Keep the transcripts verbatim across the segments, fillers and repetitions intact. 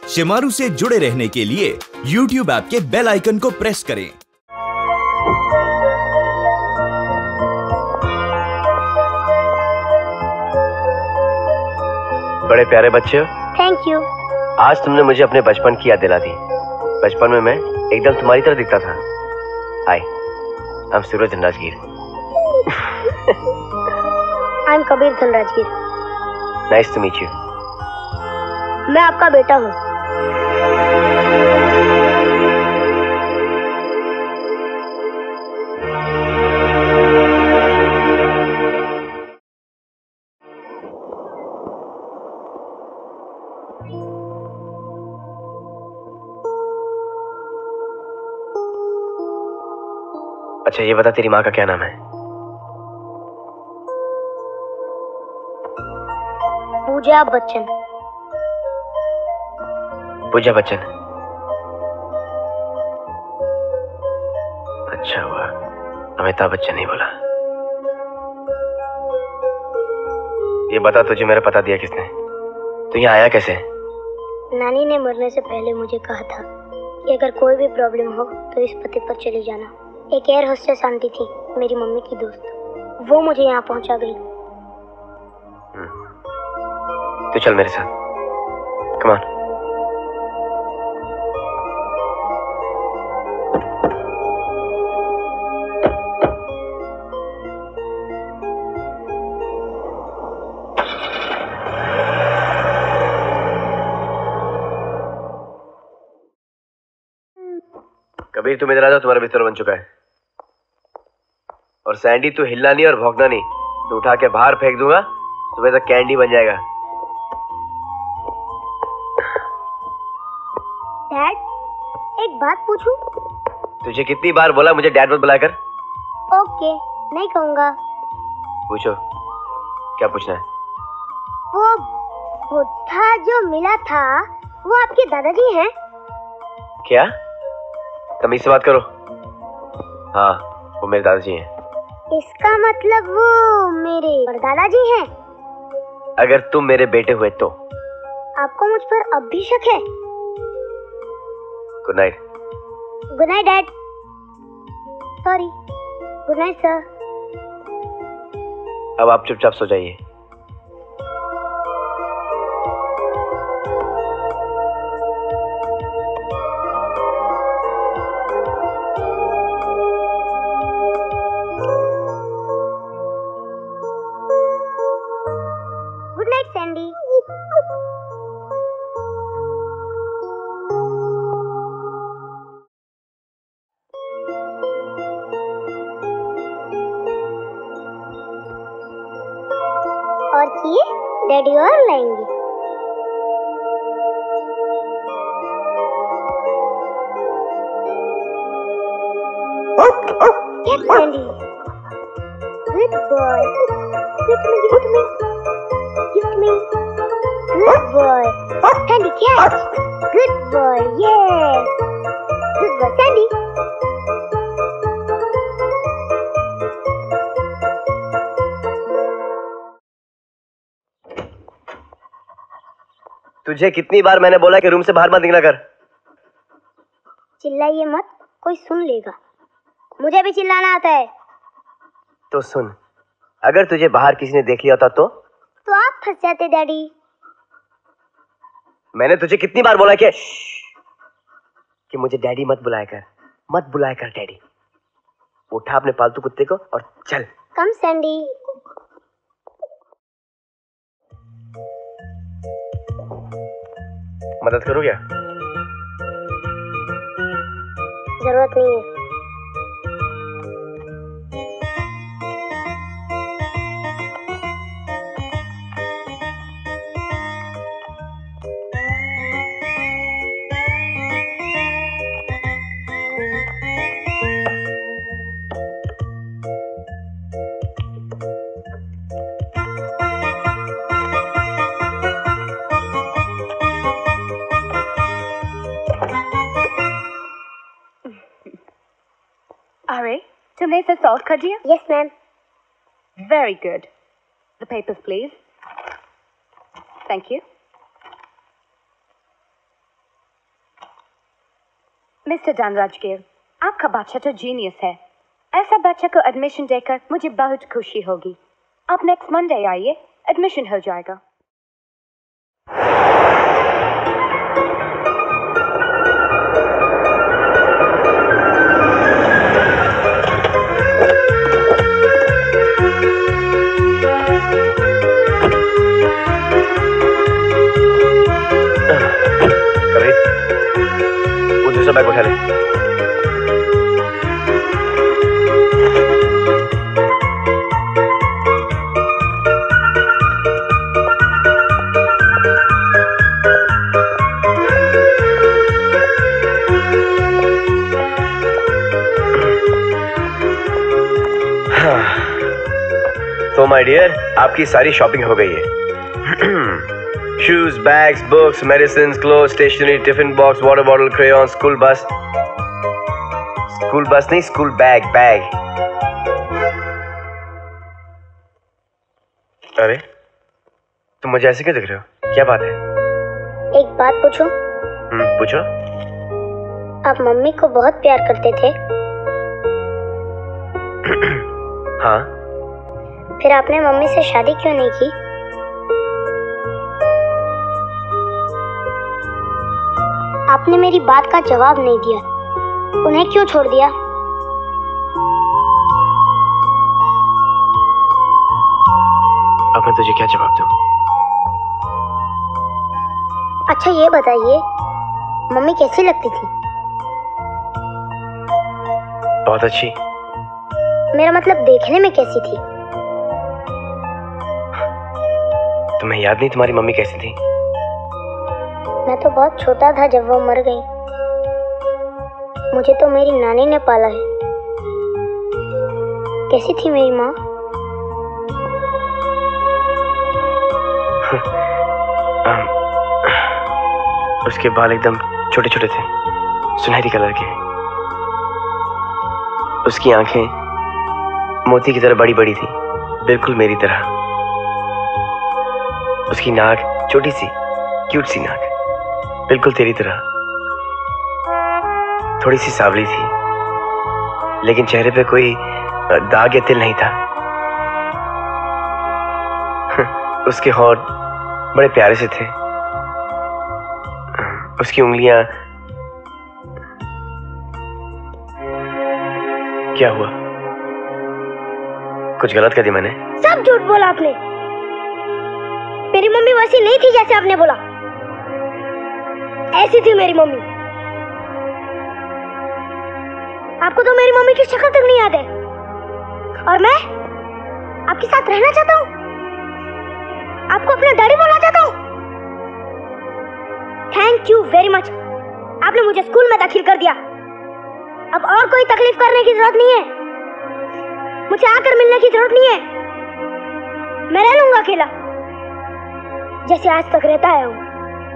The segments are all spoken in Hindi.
शिमारू से जुड़े रहने के लिए यूट्यूब ऐप के बेल आइकन को प्रेस करें। बड़े प्यारे बच्चे हो। Thank you. आज तुमने मुझे अपने बचपन की याद दिला दी। बचपन में मैं एकदम तुम्हारी तरह दिखता था। Hi, I am Suraj Dhanrajgir. I am Kabir Dhanrajgir. Nice to meet you. मैं आपका बेटा हूँ। अच्छा ये बता, तेरी माँ का क्या नाम है? पूजा बच्चन। पूजा बच्चन। अच्छा हुआ अमिताभ बच्चन नहीं बोला। ये बता, तुझे मेरा पता दिया किसने? तू यहाँ आया कैसे? नानी ने मरने से पहले मुझे कहा था कि अगर कोई भी प्रॉब्लम हो तो इस पते पर चले जाना। एक एयर होस्टेस आंटी थी, मेरी मम्मी की दोस्त, वो मुझे यहाँ पहुँचा गई। तू चल मेरे साथ। Come on. कबीर तुम इधर आ जाओ, तुम्हारा बिस्तर बन चुका है। और सैंडी तू हिलना नहीं और भौंकना नहीं, तो उठा के बाहर फेंक दूंगा, सुबह तक कैंडी बन जाएगा। डैड, एक बात पूछूं? तुझे कितनी बार बोला मुझे डैड मत बुलाकर? ओके, नहीं कहूंगा। पूछो, क्या पूछना है? वो बुद्धा जो मिला था वो आपके दादाजी हैं? क्या? तमीज से बात करो। हाँ, वो मेरे दादाजी हैं। इसका मतलब वो मेरे दादाजी हैं? अगर तुम मेरे बेटे हुए तो। आपको मुझ पर अब भी शक है? Good night. Good night dad. Sorry. Good night sir. अब आप चुपचाप सो जाइए। Good night Sandy. और किए डैडी और लाएंगे। Get Sandy. Good boy. Give it to me, give it to me. Give it to me. Good boy. Sandy, catch. Good boy, yes. Good boy, Sandy. तुझे कितनी बार मैंने बोला कि रूम से बाहर मत निकला कर। चिल्लाइए मत, कोई सुन लेगा। मुझे भी चिल्लाना आता है। तो सुन, अगर तुझे बाहर किसी ने देख लिया होता तो तो आप फंस जाते डैडी। मैंने तुझे कितनी बार बोला कि कि मुझे डैडी मत बुलाया कर, मत बुलाया कर डैडी। उठा अपने पालतू कुत्ते को और चल। Come Sandy. मदद करो क्या? जरूरत नहीं है। तुमने इसे सॉल्व कर दिया? Yes, ma'am. Very good. The papers, please. Thank you. Mister Dhanrajgir, आपका बच्चा तो जीनियस है। ऐसा बच्चा को एडमिशन देकर मुझे बहुत खुशी होगी। आप नेक्स्ट मंडे आइए, एडमिशन हो जाएगा। वो दूसरा बैग उठा ले। तो माय डियर, आपकी सारी शॉपिंग हो गई है। Shoes, bags, books, medicine, cloth, stationery, tiffin box, water bottle, crayon, school bus. School bus नहीं, स्कूल बैग, बैग। अरे तुम मुझे ऐसे क्यों दिख रहे हो? क्या बात है? एक बात पूछूं? हम्म, पूछो। आप मम्मी को बहुत प्यार करते थे। हाँ। फिर आपने मम्मी से शादी क्यों नहीं की? आपने मेरी बात का जवाब नहीं दिया। उन्हें क्यों छोड़ दिया? अब मैं तुझे क्या जवाब दूं? अच्छा ये बताइए, मम्मी कैसी लगती थी? बहुत अच्छी। मेरा मतलब देखने में कैसी थी? तुम्हें याद नहीं तुम्हारी मम्मी कैसी थी? मैं तो बहुत छोटा था जब वो मर गई। मुझे तो मेरी नानी ने पाला है। कैसी थी मेरी माँ? उसके बाल एकदम छोटे छोटे थे, सुनहरी कलर के। उसकी आंखें मोती की तरह बड़ी बड़ी थी, बिल्कुल मेरी तरह। उसकी नाक छोटी सी, क्यूट सी नाक, बिल्कुल तेरी तरह। थोड़ी सी सांवली थी, लेकिन चेहरे पे कोई दाग या तिल नहीं था। उसके होंठ बड़े प्यारे से थे। उसकी उंगलियां। क्या हुआ? कुछ गलत कर दिया मैंने? सब झूठ बोला आपने। मेरी मम्मी वैसी नहीं थी जैसे आपने बोला। ऐसी थी मेरी मम्मी। आपको तो मेरी मम्मी की शक्ल तक नहीं याद है। और मैं आपके साथ रहना चाहता हूँ, आपको अपना डैडी बोलना चाहता हूँ। Thank you very much. आपने मुझे स्कूल में दाखिल कर दिया। अब और कोई तकलीफ करने की जरूरत नहीं है। मुझे आकर मिलने की जरूरत नहीं है। मैं रह लूंगा अकेला, जैसे आज तक रहता आया हूँ।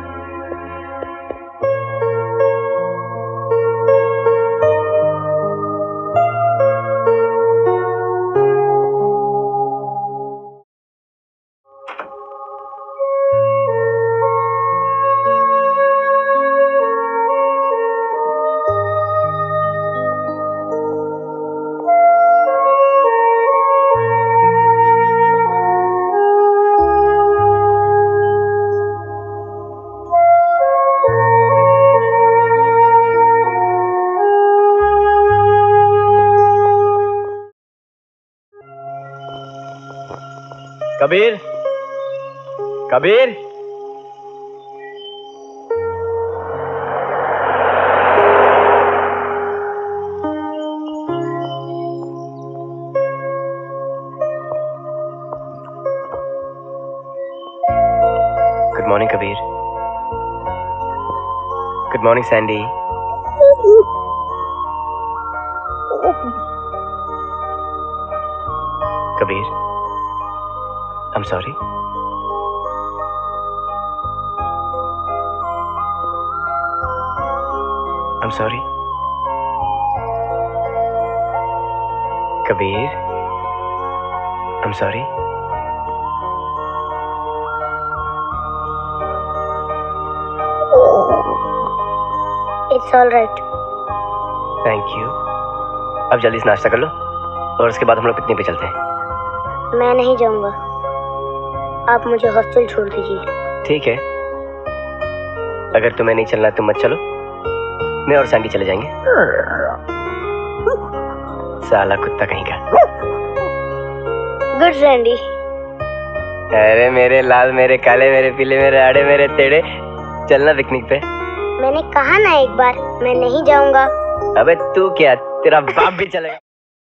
Kabir, Kabir, good morning Kabir. Good morning Sandy. Kabir, I'm sorry. I'm sorry. Kabir, I'm sorry. It's all right. Thank you. अब जल्दी से नाश्ता कर लो और उसके बाद हम लोग पिकनिक पे चलते हैं। मैं नहीं जाऊंगा, आप मुझे हॉस्टल छोड़ दीजिए। ठीक है, अगर तुम्हें नहीं चलना तुम मत चलो, मैं और सैंडी चले जाएंगे। साला कुत्ता कहीं का। Good Sandy. अरे मेरे लाल, मेरे काले, मेरे पीले, मेरे आड़े, मेरे टेढ़े, चलना पिकनिक पे। मैंने कहा ना एक बार, मैं नहीं जाऊंगा। अबे तू क्या, तेरा बाप भी चलेगा।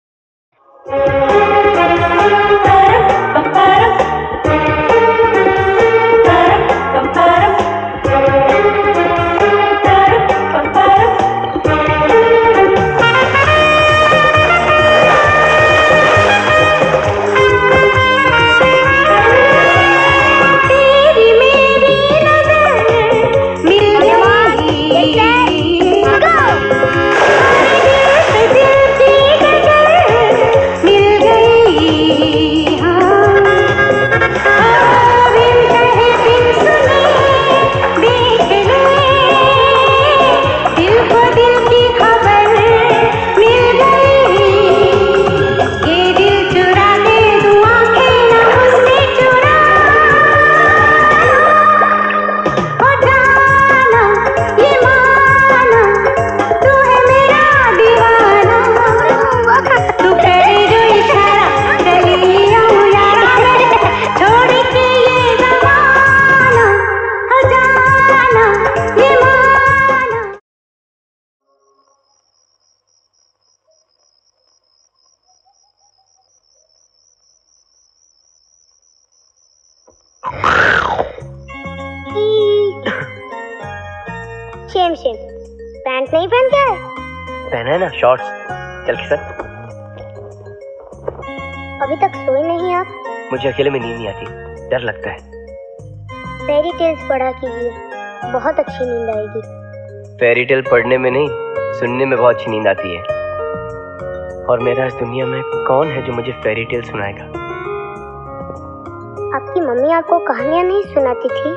शेम शेम, पैंट नहीं पहन के आए? पहना है ना, शॉर्ट्स। चल के सर। अभी तक सोए नहीं आप? मुझे अकेले में नींद नहीं आती, डर लगता है। फेरी टेल्स पढ़ा कीजिए, बहुत अच्छी नींद आएगी। फेरी टेल पढ़ने में नहीं, सुनने में बहुत अच्छी नींद आती है। और मेरा इस दुनिया में कौन है जो मुझे फेरी टेल सुनाएगा? आपकी मम्मी आपको कहानियां नहीं सुनाती थी?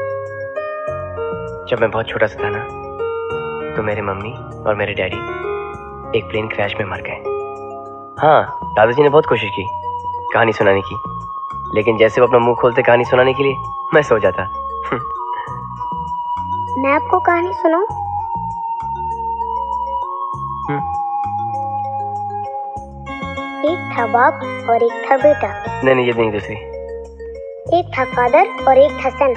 जब मैं बहुत छोटा सा था ना, तो मेरे मम्मी और मेरे डैडी एक प्लेन क्रैश में मर गए। हाँ, दादाजी ने बहुत कोशिश की कहानी सुनाने की, लेकिन जैसे वो अपना मुंह खोलते कहानी सुनाने के लिए, मैं सो जाता। मैं आपको कहानी सुनाऊं? एक था बाप और एक था बेटा। नहीं नहीं, ये नहीं, दूसरी। एक था फादर और एक था सन।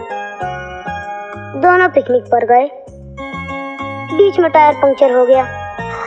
दोनों पिकनिक पर गए, बीच में टायर पंक्चर हो गया।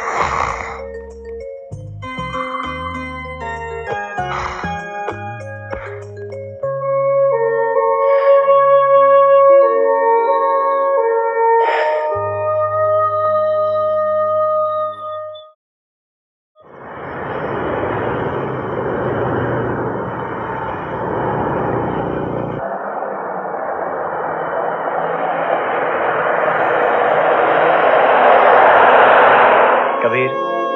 कबीर,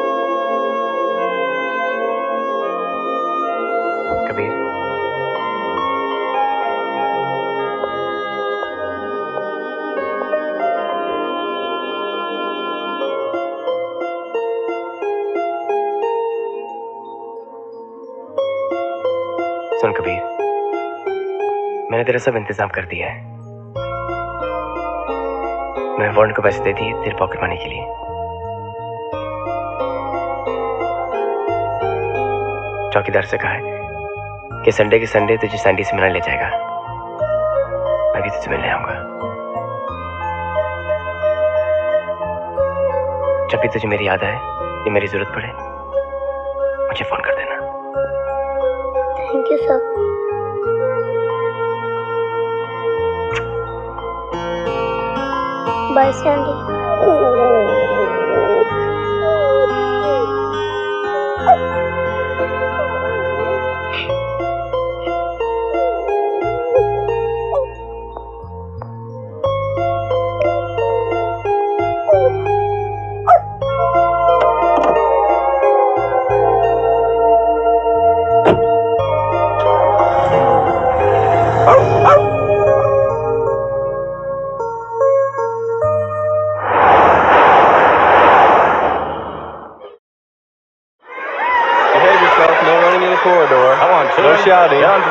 कबीर, सुन कबीर, मैंने तेरा सब इंतजाम कर दिया है। मैं वारंट को पैसे दे दिए तेरे पॉकेट मनी के लिए। चौकीदार से कहा है कि संडे के संडे तुझे सैंडी से मिलने ले जाएगा। मैं भी तुझे मिलने आऊंगा। जब भी तुझे मेरी याद आए या मेरी जरूरत पड़े, मुझे फोन कर देना। Thank you sir. Bye Sandy.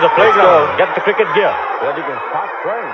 the playground. Get the cricket gear so that you can start playing.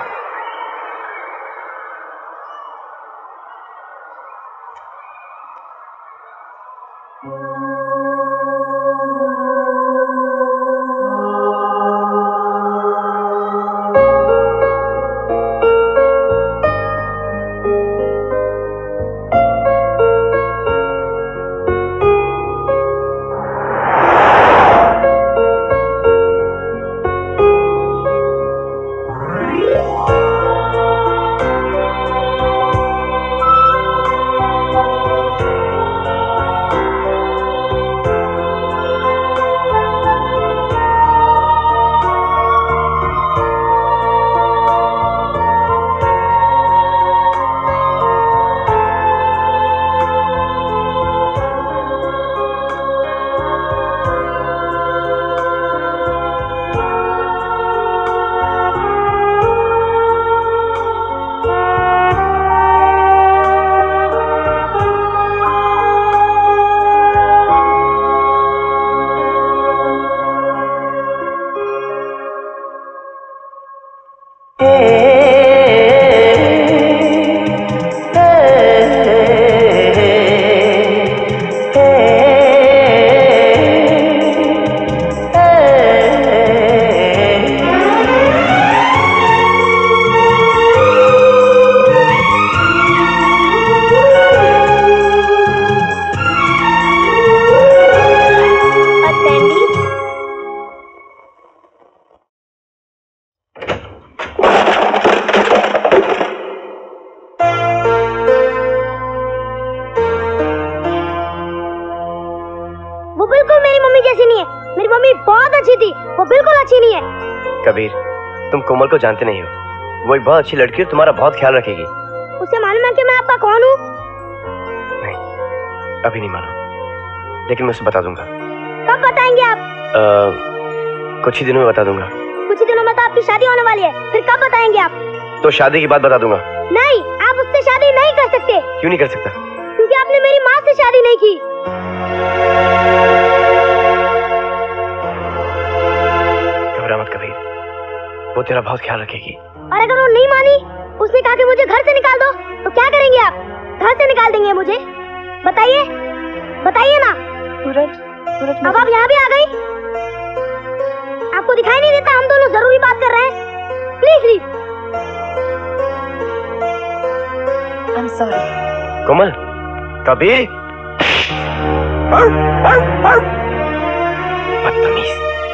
Kabir, तुम कोमल को जानते नहीं हो। वो एक बहुत अच्छी लड़की है, तुम्हारा बहुत ख्याल रखेगी। उसे मालूम है कि मैं आपका कौन हूँ? नहीं, अभी नहीं मालूम, लेकिन मैं उसे बता दूंगा। कब बताएंगे आप? आ, कुछ ही दिनों में बता दूंगा। कुछ ही दिनों में तो आपकी शादी होने वाली है, फिर कब बताएंगे आप? तो शादी की बात बता दूंगा। नहीं, आप उससे शादी नहीं कर सकते। क्यों नहीं कर सकता? क्योंकि आपने मेरी माँ से शादी नहीं की। घबरा मत कबीर, वो तेरा बहुत ख्याल रखेगी। और अगर वो नहीं मानी, उसने कहा कि मुझे घर से निकाल दो, तो क्या करेंगे आप? घर से निकाल देंगे मुझे? बताइए, बताइए ना। सूरज, सूरज, अब आप यहाँ भी आ गई? आपको दिखाई नहीं देता हम दोनों जरूरी बात कर रहे हैं? Please leave. I am sorry. Komal, Kabir, बदतमीज।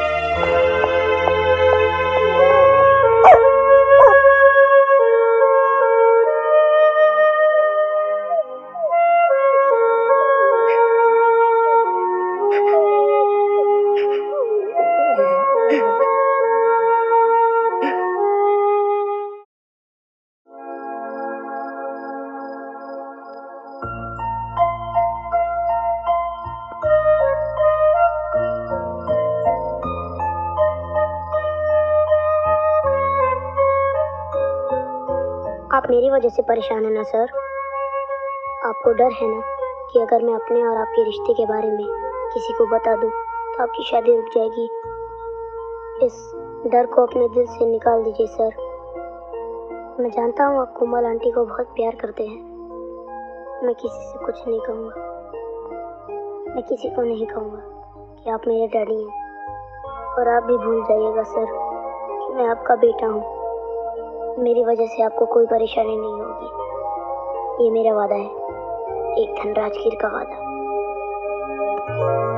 आप मेरी वजह से परेशान है ना सर? आपको डर है ना कि अगर मैं अपने और आपके रिश्ते के बारे में किसी को बता दूं तो आपकी शादी रुक जाएगी? इस डर को अपने दिल से निकाल दीजिए सर। मैं जानता हूँ आप कोमल आंटी को बहुत प्यार करते हैं। मैं किसी से कुछ नहीं कहूँगा, मैं किसी को नहीं कहूँगा कि आप मेरे डैडी हैं। और आप भी भूल जाइएगा सर कि मैं आपका बेटा हूँ। मेरी वजह से आपको कोई परेशानी नहीं होगी, ये मेरा वादा है, एक धनराज कीर का वादा।